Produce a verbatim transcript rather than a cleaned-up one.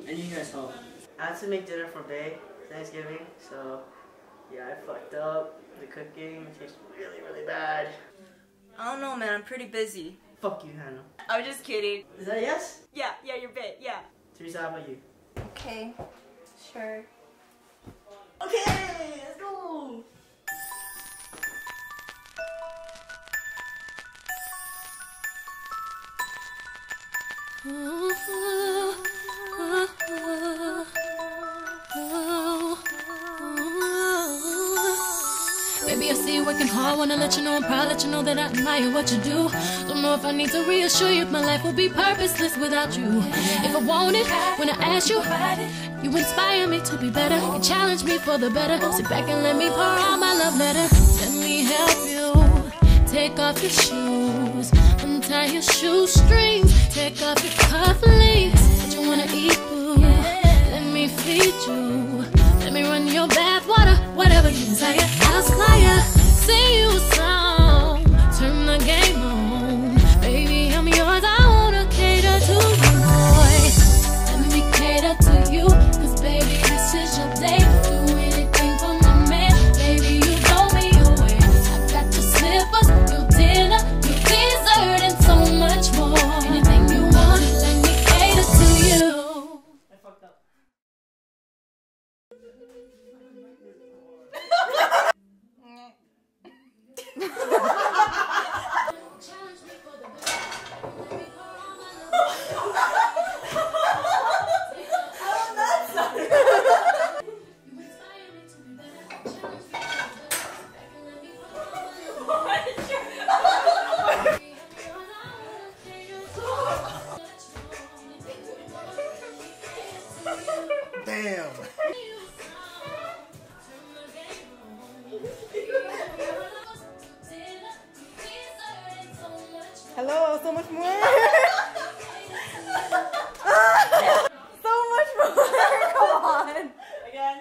And you guys home. I had to make dinner for Bay Thanksgiving, so yeah, I fucked up. The cooking it tastes really, really bad. I don't know, man. I'm pretty busy. Fuck you, Hannah. I'm just kidding. Is that a yes? Yeah, yeah, you're bit. Yeah. Teresa, how about you? Okay. Sure. Okay, let's go. Baby, I see you working hard, wanna let you know I'm proud, let you know that I admire what you do. Don't know if I need to reassure you, my life will be purposeless without you. If I want it, when I ask you, you inspire me to be better, you challenge me for the better. Sit back and let me pour out my love letter. Let me help you, take off your shoes, untie your shoestrings, take off your cufflinks. What you wanna eat, boo? Let me feed you, let me run your bath water, whatever you desire. I'll slide, sing you a song, turn the game on. Baby, I'm yours, I wanna cater to you, boy. Let me cater to you, cause baby, this is your day. Do anything for my man, baby, you blow me away. I got your slippers, your dinner, your dessert, and so much more. Anything you want, let me cater to you. I fucked up. Damn. Hello, so much more.